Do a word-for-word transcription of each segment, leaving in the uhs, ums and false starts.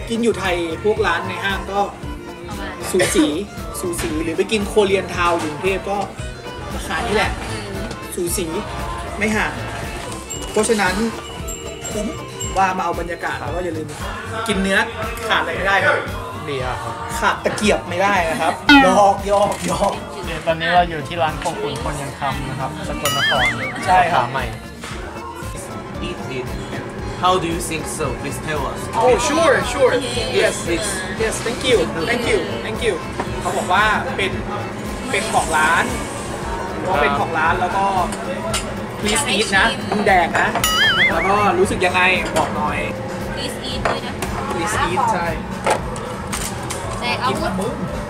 กินอยู่ไทยพวกร้านในห้างก็ซูชิซูชิหรือไปกินโคเรียนทาวน์อยู่กรุงเทพก็ราคานี่แหละซูชิไม่ห่างเพราะฉะนั้นคุ้มว่ามาเอาบรรยากาศแล้วก็อย่าลืมกินเนื้อขาดอะไรไม่ได้ครับเบียร์ขาดตะเกียบไม่ได้นะครับยอกยอกยอกตอนนี้เราอยู่ที่ร้านโคขุนคนยังคำนะครับสกลนครใช่ขาใหม่ Eat it. How do you think so? Please tell us. Oh sure sure Yes, please. yes thank you thank you thank you เขาบอกว่าเป็นเป็นของร้านว่าเป็นของร้านแล้วก็ please eat นะมึงแดกนะแล้วก็รู้สึกยังไงบอกหน่อย please eat ด้วยนะ please eat ใช่แจกอาวุธ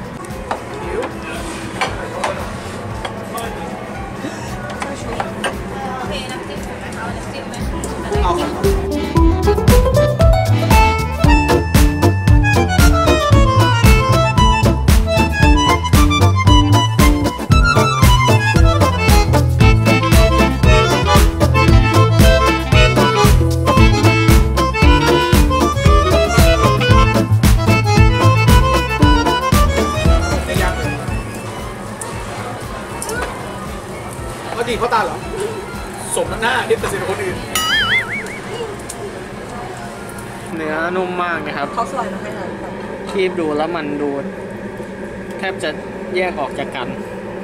โอเคน้ำจิ้มถูกไหมเอาน้ำจิ้มไหมเอาครับดีเพราะตาเหรอสมน้ำหน้าที่ตัดสินคนอื่นเนื้อนุ่มมากนะครับเขาสไลด์มาให้เราคีบดูแล้วมันดูแทบจะแยกออกจากกัน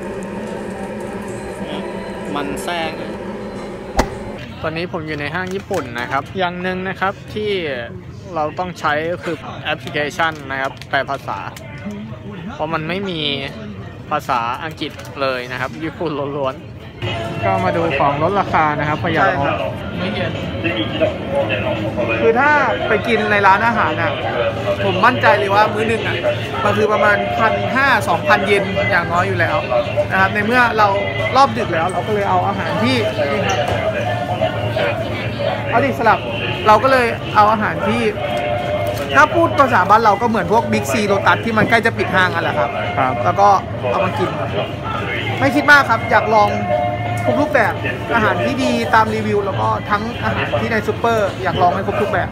มันแทรกตอนนี้ผมอยู่ในห้างญี่ปุ่นนะครับอย่างหนึ่งนะครับที่เราต้องใช้ก็คือแอปพลิเคชันนะครับแปลภาษาเพราะมันไม่มีภาษาอังกฤษเลยนะครับญี่ปุ่นล้วนๆก็มาดูของลดราคานะครับประหยัดไม่เย็นคือถ้าไปกินในร้านอาหารอ่ะผมมั่นใจเลยว่ามื้อหนึ่งอ่ะมันคือประมาณพันห้าสองพันเยนอย่างน้อยอยู่แล้วนะครับในเมื่อเรารอบดึกแล้วเราก็เลยเอาอาหารที่เอาดิสลับเราก็เลยเอาอาหารที่ถ้าพูดภาษาบ้านเราก็เหมือนพวกบิ๊กซีโลตัสที่มันใกล้จะปิดห้างอ่ะแหละครับแล้วก็เอามากินไม่คิดมากครับอยากลองทุกรูปแบบอาหารที่ดีตามรีวิวแล้วก็ทั้งอาหารที่ในซูเปอร์อยากลองให้ครบทุกแบบ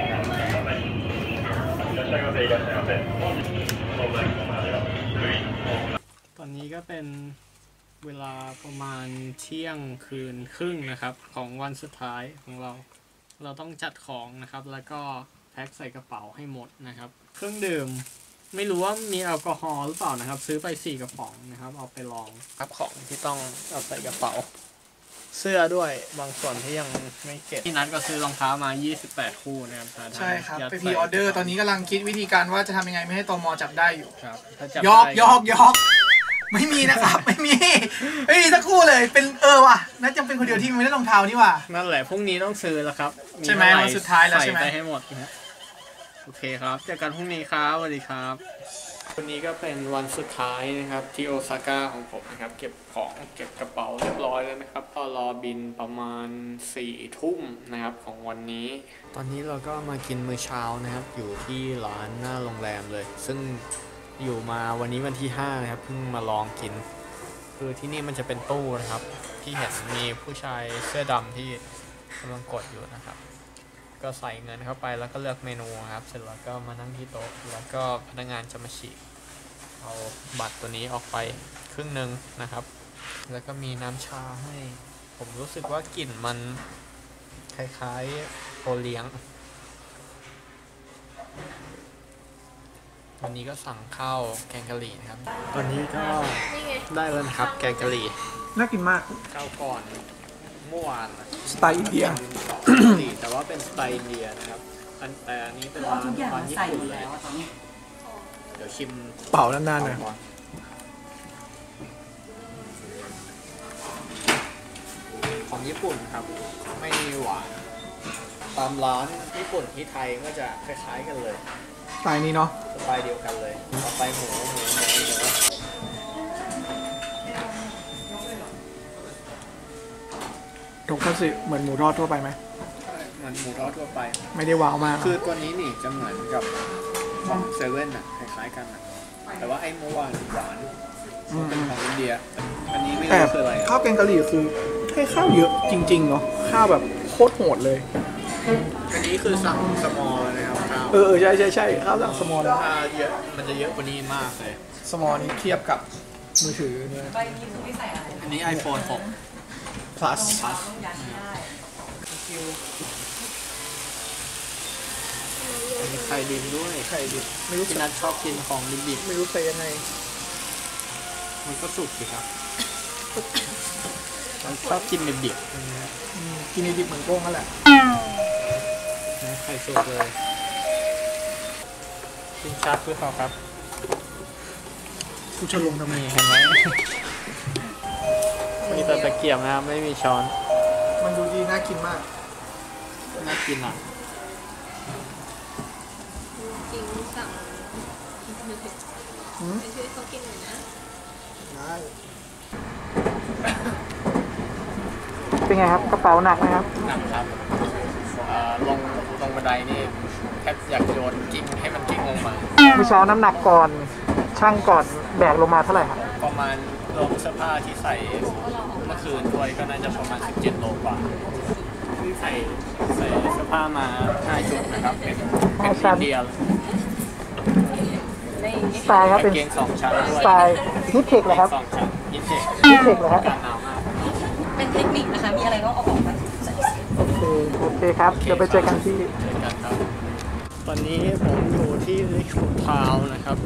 ตอนนี้ก็เป็นเวลาประมาณเที่ยงคืนครึ่งนะครับของวันสุดท้ายของเราเราต้องจัดของนะครับแล้วก็แพ็คใส่กระเป๋าให้หมดนะครับเครื่องดื่มไม่รู้ว่ามีแอลกอฮอล์หรือเปล่านะครับซื้อไปสี่กระป๋องนะครับเอาไปลองครับของที่ต้องเอาใส่กระเป๋าเสื้อด้วยบางส่วนที่ยังไม่เก็บที่นัดก็ซื้อรองเท้ามายี่สิบแปดคู่นะครับใช่ครับไปพรีออเดอร์ตอนนี้กำลังคิดวิธีการว่าจะทำยังไงไม่ให้ตม.จับได้อยู่ครับยอกยอกยอกไม่มีนะครับไม่มีไม่มีสักคู่เลยเป็นเออว่ะน่าจะเป็นคนเดียวที่ไม่ได้รองเท้านี่ว่ะนั่นแหละพรุ่งนี้ต้องซื้อแล้วครับใช่ไหมวันสุดท้ายแล้วใช่ไหมใส่ไปให้หมดนะโอเคครับเจอกันพรุ่งนี้ครับสวัสดีครับวันนี้ก็เป็นวันสุดท้ายนะครับที่โอซาก้าของผมนะครับเก็บของเก็บกระเป๋าเรียบร้อยแล้วนะครับก็รอบินประมาณสี่ทุ่มนะครับของวันนี้ตอนนี้เราก็มากินมื้อเช้านะครับอยู่ที่ร้านหน้าโรงแรมเลยซึ่งอยู่มาวันนี้วันที่ห้านะครับเพิ่งมาลองกินคือที่นี่มันจะเป็นตู้นะครับที่เห็นมีผู้ชายเสื้อดำที่กำลังกดอยู่นะครับก็ใส่เงินเข้าไปแล้วก็เลือกเมนูครับเสร็จแล้วก็มานั่งที่โต๊ะแล้วก็พนักงานจะมาฉีกเอาบัตรตัวนี้ออกไปครึ่งหนึ่งนะครับแล้วก็มีน้ำชาให้ผมรู้สึกว่ากลิ่นมันคล้ายๆโอเลี้ยงวันนี้ก็สั่งข้าวแกงกะหรี่นะครับตอนนี้ก็ได้แล้วครับแกงกะหรี่น่ากินมากข้าวก่อนเมื่อวานสไตล์อินเดียแต่ว่าเป็นสไตล์อินเดียนะครับอันแต่อันนี้เป็นร้านร้านญี่ปุ่นแล้วเดี๋ยวชิมเป่านานๆหน่อยของญี่ปุ่นครับไม่หวานตามร้านญี่ปุ่นที่ไทยก็จะคล้ายๆกันเลยสไตล์นี้เนาะสไตล์เดียวกันเลยต่อไปหมูหมูหมูเนื้อทงคัตสึเหมือนหมูทอดทั่วไปไหมเหมือนหมูทอดทั่วไปไม่ได้ว้าวมากคือตัวนี้นี่จะเหมือนกับของเซเว่นอ่ะคล้ายๆกันนะแต่ว่าไอ้เมื่อวานหวานเป็นของอินเดียอันนี้ไม่รู้คืออะไรข้าวแกงกะหรี่คือให้ข้าวเยอะจริงๆเนาะข้าวแบบโคตรโหดเลยอันนี้คือสั่งสมอลนะครับข้าวเออใช่ใช่ใช่ข้าวสั่งสมอลถ้าเยอะมันจะเยอะกว่านี้มากเลยสมอลนี่เทียบกับมือถือเนี่ยอันนี้ iPhone หก plus มีไข่ดิบด้วยไข่ดิบไม่รู้พี่นัทชอบกินของดิบไม่รู้ใส่ยังไงๆมันก็สุกสิครับมันชอบกินดิบอืมกินดิบเหมือนโป้งนั่นแหละๆนะไข่สุกเลยกินชักหรือเปล่าครับกูจะลงทำไมเห็นไหมมีแต่ตะเกียบนะครับไม่มีช้อนมันดูดีน่ากินมากน่ากินอ่ะจริงสั่งอืมไปช่วยเขากินหน่อยนะได้เป็นไงครับกระเป๋าหนักไหมครับหนักครับเอ่อลงลงบันไดนี่แทบอยากโยนกิ้งให้มันกิ้งลงมาเมื่อเช้าน้ำหนักก่อนช่างก่อนแบกลงมาเท่าไหร่ครับประมาณรวมเสื้อผ้าที่ใส่เมื่อคืนด้วยก็น่าจะประมาณสิบเจ็ดโลกว่าใส่ใส่เสื้อผ้ามาห้าชุดนะครับ เป็นเป็นอินเดียสไตล์ครับกาเป็นงเกงสองชั้นด้วยสไตล์ฮิตเทคเหรอครับสองชั้นยินเทคฮิตเทคเหรอครับการหนาวมากเป็นเทคนิคนะคะ มีอะไรก็เอาออกมาใส่โอเคโอเคครับเดี๋ยวไปเจอกันที่เจอกันครับ ตอนนี้ผมอยู่ที่ริชมูดทาวน์นะครับ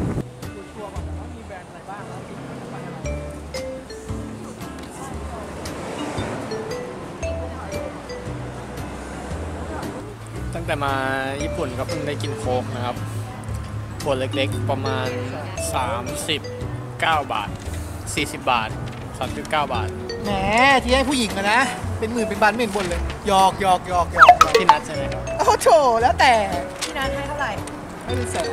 ตั้งแต่มาญี่ปุ่นก็เพิ่งได้กินโค้กนะครับขวดเล็กๆประมาณสามสิบเก้าบาทสี่สิบบาทสามสิบเก้าบาทแหมที่ให้ผู้หญิงอะนะ เป็นหมื่นเป็นพันไม่เห็นบ่นเลยหยอกหยอกหยอกหยอกหยอกที่นัดใช่ไหมครับโอ้โถแล้วแต่พี่นัทให้เท่าไหร่ไม่เป็นแสน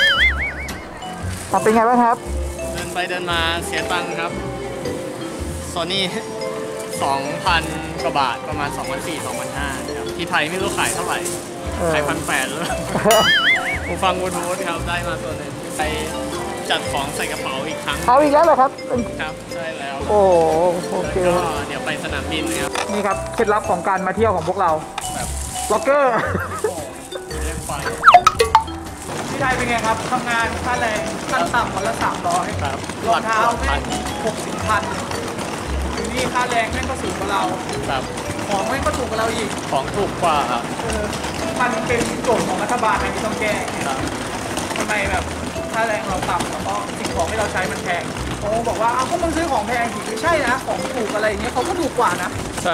เป็นไงบ้างครับเดินไปเดินมาเสียตังค์ครับโซนี่สองพันกว่าบาทประมาณสองพันสี่สองพันห้าครับที่ไทยไม่รู้ขายเท่าไหร่เออขายพันแปดเลยผมฟังบลูทูธครับได้มาตัวหนึงไปจัดของใส่กระเป๋าอีกครั้งเอาอีกแล้วเหรอครับครับใช่แล้วโอ้โอเคแล้วก็เดี๋ยวไปสนามบินนะครับนี่ครับเคล็ดลับของการมาเที่ยวของพวกเราแบบล็อกเกอร์เรียกไฟที่ไทยเป็นไงครับทำงานค่าแรงขั้นต่ำวันละสามร้อยครับรองเท้าพัแม่งหกสิบพันอยู่นี่ค่าแรงแม่งก็สูงกว่าเราครับของแม่งก็ถูกกว่าเราอีกของถูกกว่าครับเออมันเป็นโจทย์ของรัฐบาลนะที่ต้องแก้ครับทำไมแบบค่าแรงเราต่ำแล้วก็สิ่งของที่เราใช้มันแพงโอ้บอกว่าเอาก็มึงซื้อของแพงสิไม่ใช่นะ ของถูกอะไรอย่างเงี้ยเขาก็ถูกกว่านะใช่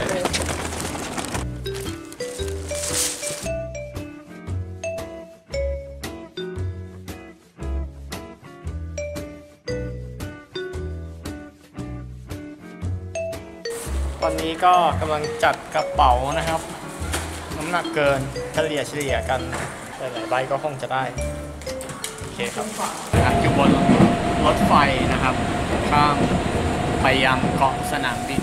ตอนนี้ก็กำลังจัดกระเป๋านะครับ น้ำหนักเกินเฉลี่ยเฉลี่ยกันหลายๆใบก็คงจะได้ โอเคครับนะครับอยู่บนรถไฟนะครับ ข้ามไปยังเกาะสนามบิน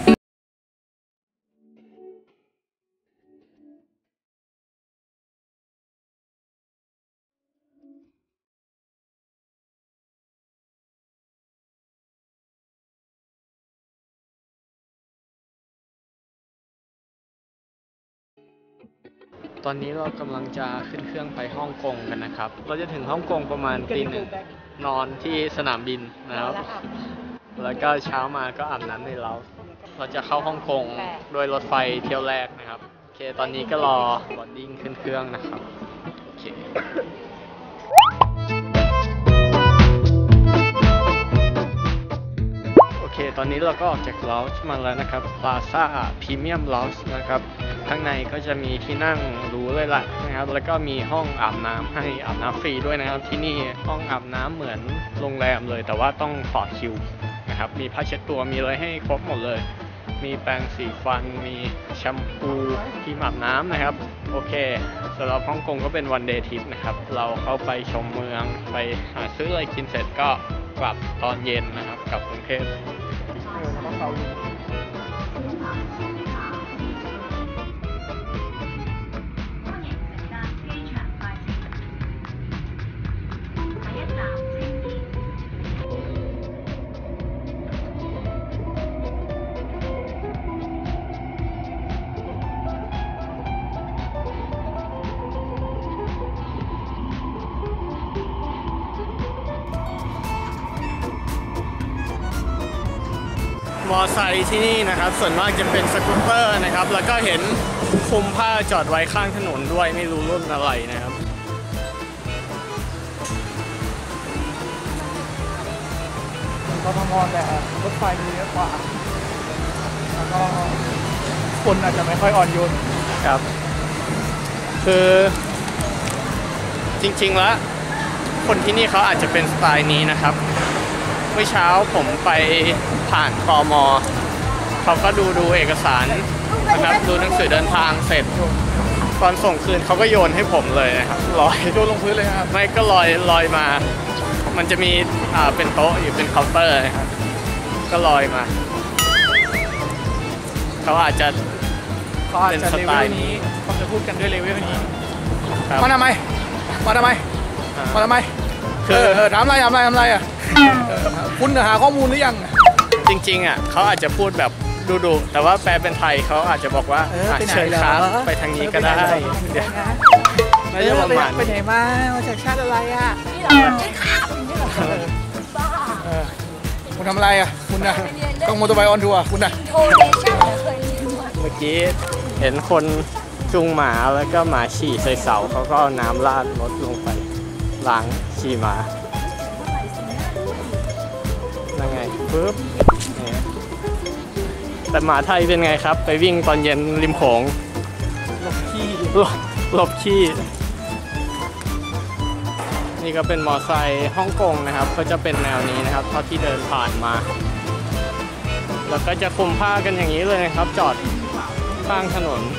ตอนนี้เรากำลังจะขึ้นเครื่องไปฮ่องกงกันนะครับ เราจะถึงฮ่องกงประมาณตีหนึ่งนอนที่สนามบินนะครับ แล้วก็เช้ามาก็อาบน้ำในเราเราจะเข้าฮ่องกงด้วยรถไฟเที่ยวแรกนะครับ โอเค ตอนนี้ก็รอบอร์ดดิ้งขึ้นเครื่องนะครับ โอเค โอเค ตอนนี้เราก็ออกจากลาวจ์มาแล้วนะครับ Plaza Premium Lounge นะครับ ข้างในก็จะมีที่นั่งหรูเลยล่ะนะครับ แล้วก็มีห้องอาบน้ำให้อาบน้ำฟรีด้วยนะครับ ที่นี่ห้องอาบน้ำเหมือนโรงแรมเลย แต่ว่าต้องต่อคิวนะครับ มีผ้าเช็ดตัว มีอะไรให้ครบหมดเลย มีแปรงสีฟัน มีแชมพูครีมอาบน้ำนะครับ โอเคสำหรับฮ่องกงก็เป็นวันเดย์ทริปนะครับ เราเข้าไปชมเมือง ไปหาซื้ออะไรกินเสร็จก็กลับตอนเย็นนะครับกลับกรุงเทพ โมอไซค์ที่นี่นะครับส่วนมากจะเป็นสกูตเตอร์นะครับแล้วก็เห็นคุมผ้าจอดไว้ข้างถนนด้วยไม่รู้รุ่นอะไรนะครับกทมแต่รถไฟมีเยอะกว่าแล้วก็คนอาจจะไม่ค่อยอ่อนโยนครับคือจริงๆแล้วคนที่นี่เขาอาจจะเป็นสไตล์นี้นะครับเมื่อเช้าผมไปผ่านตม.เขาก็ดูดูเอกสารนะครับดูหนังสือเดินทางเสร็จตอนส่งคืนเขาก็โยนให้ผมเลยนะครับลอยโยนลงพื้นเลยครับไม่ก็ลอยลอยมามันจะมีอ่าเป็นโต๊ะอยู่เป็นเคาน์เตอร์นะครับก็ลอยมาเขาอาจจะเขาอาจจะเลเวลนี้เขาจะพูดกันด้วยเลเวลนี้มาทำไมมาทำไมมาทำไมคือถามอะไรถามอะไรถามอะไรอ่ะคุณหาข้อมูลหรือยังจริงๆอ่ะเขาอาจจะพูดแบบดุๆแต่ว่าแปลเป็นไทยเขาอาจจะบอกว่าเชิญครับไปทางนี้ก็ได้ไม่ใช่ประมาณไปไหนมามาจากชาติอะไรอ่ะคุณทำอะไรอ่ะคุณนะต้องมอเตอร์ไซค์ออนทัวร์คุณนะเมื่อกี้เห็นคนจูงหมาแล้วก็หมาฉี่ใส่เสาเขาก็เอาน้ำราดรถลงไปล้างฉี่หมายังไงปึ๊บแต่หมาไทยเป็นไงครับไปวิ่งตอนเย็นริมโขงหลบขี้หลบขี้นี่ก็เป็นมอไซค์ฮ่องกงนะครับก็จะเป็นแนวนี้นะครับเท่าที่เดินผ่านมาแล้วก็จะคลุมผ้ากันอย่างนี้เลยนะครับจอดข้างถนน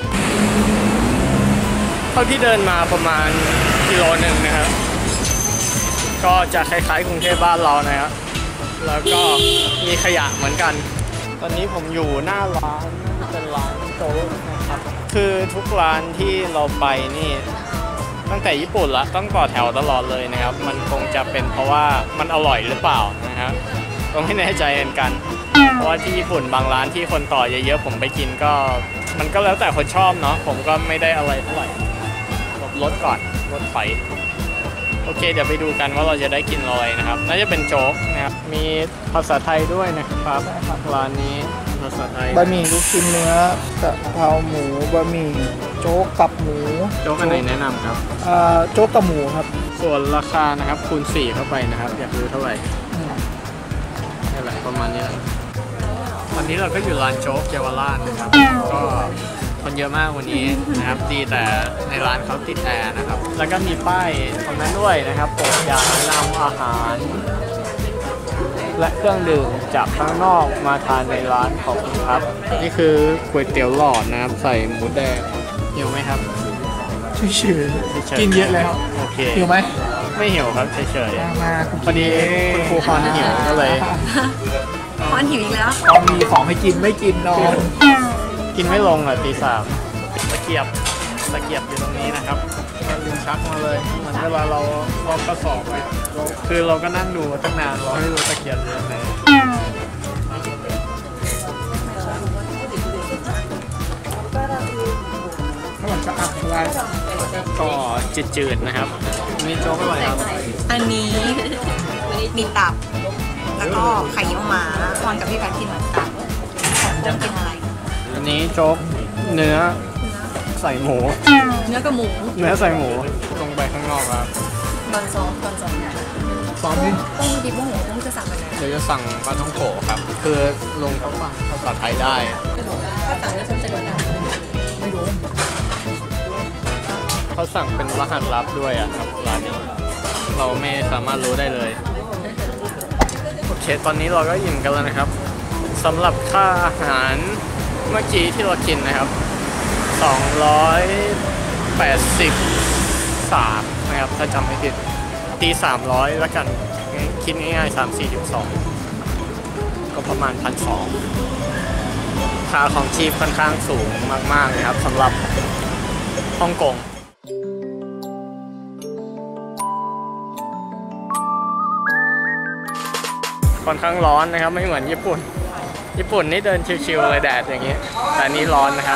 เท่าที่เดินมาประมาณกิโลหนึ่งนะครับก็จะคล้ายๆกรุงเทพบ้านเรานะครับแล้วก็มีขยะเหมือนกันตอนนี้ผมอยู่หน้าร้านเป็นร้านโจ๊กนะครับคือทุกร้านที่เราไปนี่ตั้งแต่ญี่ปุ่นละต้องต่อแถวตลอดเลยนะครับมันคงจะเป็นเพราะว่ามันอร่อยหรือเปล่านะครับก็ไม่แน่ใจเหมือนกันเพราะว่าที่ญี่ปุ่นบางร้านที่คนต่อเยอะๆผมไปกินก็มันก็แล้วแต่คนชอบเนาะผมก็ไม่ได้อะไรเท่าไหร่ลดก่อนลดไฟโอเคเดี๋ยวไปดูกันว่าเราจะได้กินอะไรนะครับน่าจะเป็นโจ๊กนะครับมีภาษาไทยด้วยนะครับร้านนี้ภาษาไทยบะหมี่ลูกชิ้นเนื้อกะเพราหมูบะหมี่โจ๊กกับหมูโจ๊กอันไหนแนะนำครับอ่าโจ๊กกับหมูครับส่วนราคานะครับคูณสี่เข้าไปนะครับอยากรู้เท่าไหร่นี่แหละประมาณนี้วันนี้เราก็อยู่ร้านโจ๊กเยาวราชนะครับก็คนเยอะมากวันนี้นะครับดีแต่ในร้านเขาติดแอร์นะครับแล้วก็มีป้ายตรงนั้นด้วยนะครับโปรดอย่านำอาหารและเครื่องดื่มจากข้างนอกมาทานในร้านของคุณครับนี่คือก๋วยเตี๋ยวหลอดนะครับใส่หมูแดงหิวไหมครับเฉยๆกินเยอะแล้วโอเคหิวไหมไม่หิวครับเฉยๆพอดีคุณครูคอนหิวก็เลยคอนหิวอีกแล้วตอนมีของให้กินไม่กินนอนกินไม่ลงอ่ะตีสามตะเกียบตะเกียบอยู่ตรงนี้นะครับลืมชักมาเลยเหมือนเวลาเราเรากระสอบไปคือเราก็นั่งดูตั้งนานเราไม่รู้ตะเกียบอยู่ไหนถ้ามันจะอัดอะไรก็จืดๆนะครับมีโจ๊กอร่อยครับอันนี้มีตับแล้วก็ไข่เยี่ยวม้าคอนกับพี่แพทกินเหมือนกันจะกินอะไรอันนี้โจ๊กเนื้อใส่หมูเนื้อกับหมูเนื้อใส่หมูตรงไปข้างนอกครับตอนซ้อมตอนซ้อมซ้อมนี่ต้องดิบว่าหมูต้องจะสั่งอะไรเดี๋ยวจะสั่งปลาท่องโกะครับคือลงเขาฟังภาษาไทยได้ถ้าสั่งแล้วฉันจะโดนด่าไม่รู้เขาสั่งเป็นรหัสลับด้วยอ่ะครับร้านนี้เราไม่สามารถรู้ได้เลยโอเคตอนนี้เราก็อิ่มกันแล้วนะครับสำหรับค่าอาหารเมื่อกี้ที่เรากินนะครับสองร้อยแปดสิบสามนะครับถ้าจำไม่ผิดตีสามร้อยแล้วกันคิดง่ายๆสามสี่สิบสองก็ประมาณพันสองค่าของชีพค่อนข้างสูงมากๆเลยครับสำหรับฮ่องกงค่อนข้างร้อนนะครับไม่เหมือนญี่ปุ่นญี่ปุ่นนี่เดินชิวๆเลยแดดอย่างนี้แต่นี่ร้อนนะครับ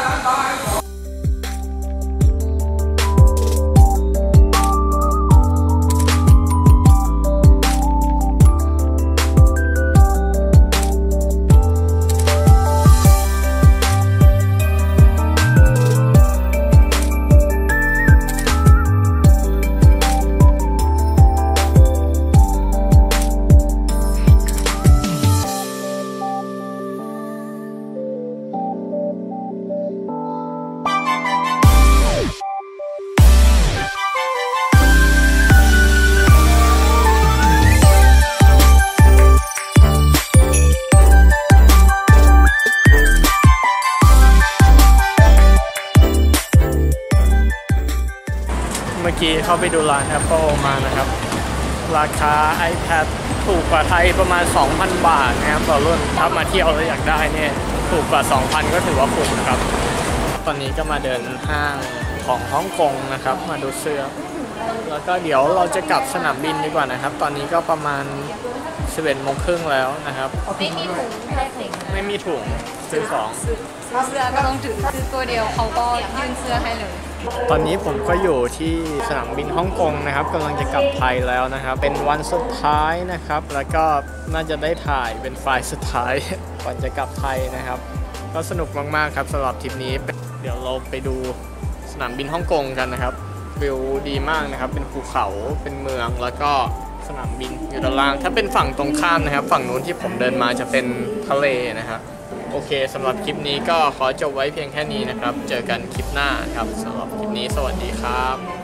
เข้าไปดูร้าน Apple มานะครับราคา iPad ถูกกว่าไทยประมาณ สองพัน บาทนะครับต่อรุ่นถ้ามาเที่ยวแล้วอยากได้เนี่ยถูกกว่า สองพัน ก็ถือว่าคุ้มครับตอนนี้ก็มาเดินห้างของฮ่องกงนะครับมาดูเสื้อแล้วก็เดี๋ยวเราจะกลับสนามบินดีกว่านะครับตอนนี้ก็ประมาณ สิบเอ็ดโมงครึ่งแล้วนะครับไม่มีถุงไม่มีถุงซื้อของเสื้อก็ต้องถือซื้อตัวเดียวเขาก็ยื่นเสื้อให้เลยตอนนี้ผมก็อยู่ที่สนามบินฮ่องกงนะครับกำลังจะกลับไทยแล้วนะครับเป็นวันสุดท้ายนะครับแล้วก็น่าจะได้ถ่ายเป็นไฟล์สุดท้าย ก่อนจะกลับไทยนะครับก็สนุกมากๆครับสำหรับทริปนี้เดี๋ยวเราไปดูสนามบินฮ่องกงกันนะครับวิวดีมากนะครับเป็นภูเขาเป็นเมืองแล้วก็สนามบินอยู่ด้านล่างถ้าเป็นฝั่งตรงข้ามนะครับฝั่งนู้นที่ผมเดินมาจะเป็นทะเลนะครับโอเคสำหรับคลิปนี้ก็ขอจบไว้เพียงแค่นี้นะครับเจอกันคลิปหน้าครับสำหรับคลิปนี้สวัสดีครับ